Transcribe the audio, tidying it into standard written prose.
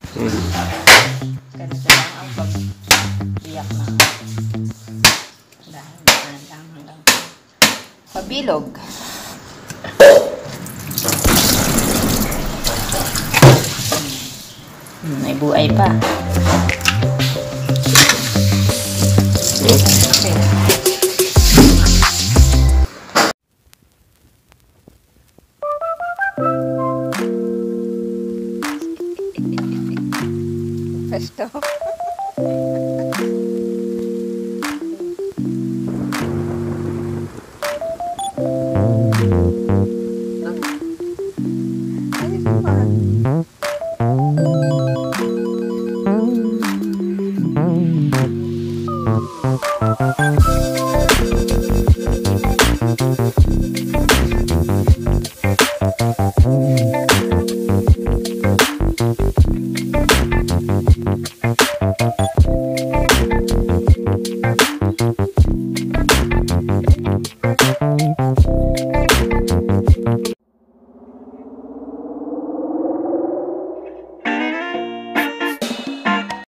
Ganito lang ang pag-iyak na. Dahan-dahan lang hanggang pabilog. May buhay pa. Okay. Pesto.